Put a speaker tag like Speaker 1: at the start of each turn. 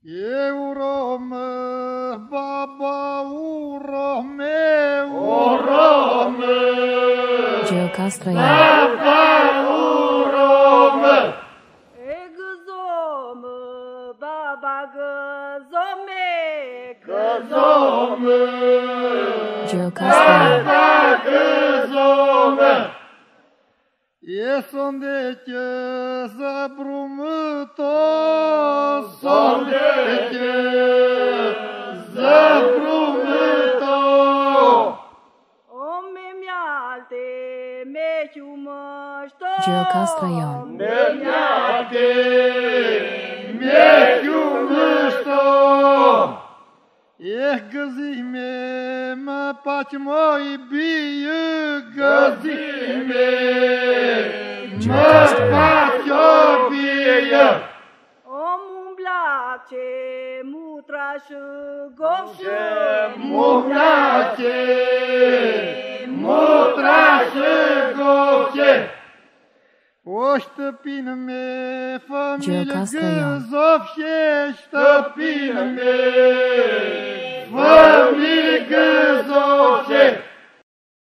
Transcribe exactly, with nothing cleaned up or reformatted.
Speaker 1: Eurome, baba urome,
Speaker 2: urome,
Speaker 3: Geocastroian,
Speaker 2: baba urome,
Speaker 4: Egzome, baba gzome,
Speaker 2: gzome,
Speaker 3: Geocastroian,
Speaker 2: baba gzome.
Speaker 1: E sondece să brumăto,
Speaker 2: sondece să brumăto.
Speaker 4: Ome mialte, mechiumășto,
Speaker 3: Geocastroian,
Speaker 2: Meate, mechiumășto.
Speaker 1: E găzime, mă paci moi bie,
Speaker 2: Găzime, mă faci o bie.
Speaker 4: Om umblace, mutraș gomșă,
Speaker 2: Mubrace, mutrașă goce.
Speaker 1: O stăpină-me, familie
Speaker 3: Geocastroian.
Speaker 1: găzov și
Speaker 2: Stăpină-me,